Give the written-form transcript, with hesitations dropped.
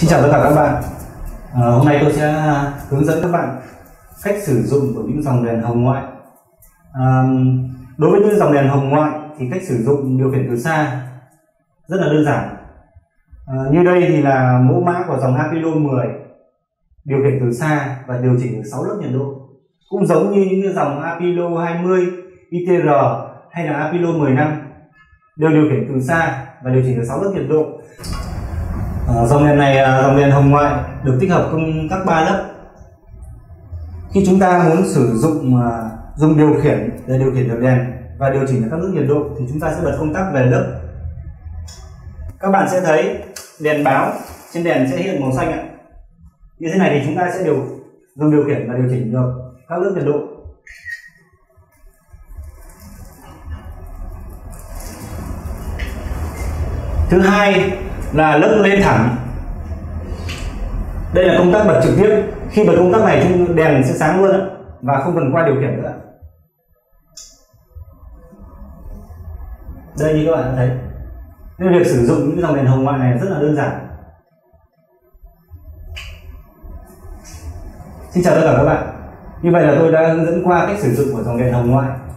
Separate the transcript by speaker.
Speaker 1: Xin chào tất cả các bạn. Hôm nay tôi sẽ hướng dẫn các bạn cách sử dụng của những dòng đèn hồng ngoại. Đối với những dòng đèn hồng ngoại thì cách sử dụng điều khiển từ xa rất là đơn giản. Như đây thì là mẫu mã của dòng Apilo 10, điều khiển từ xa và điều chỉnh được 6 lớp nhiệt độ. Cũng giống như những dòng Apilo 20, ITR hay là Apilo 15 đều điều khiển từ xa và điều chỉnh được 6 lớp nhiệt độ. Dòng đèn này là dòng đèn hồng ngoại được tích hợp công tắc 3 lớp. Khi chúng ta muốn sử dụng dùng điều khiển để điều khiển được đèn và điều chỉnh được các lớp nhiệt độ thì chúng ta sẽ bật công tắc về lớp. Các bạn sẽ thấy đèn báo trên đèn sẽ hiện màu xanh ạ. Như thế này thì chúng ta sẽ dùng điều khiển và điều chỉnh được các lớp nhiệt độ. Thứ hai là lớp lên thẳng. Đây là công tắc bật trực tiếp. Khi bật công tắc này đèn sẽ sáng luôn và không cần qua điều khiển nữa. Đây như các bạn đã thấy, nên việc sử dụng những dòng đèn hồng ngoại này rất là đơn giản. Xin chào tất cả các bạn. Như vậy là tôi đã hướng dẫn qua cách sử dụng của dòng đèn hồng ngoại.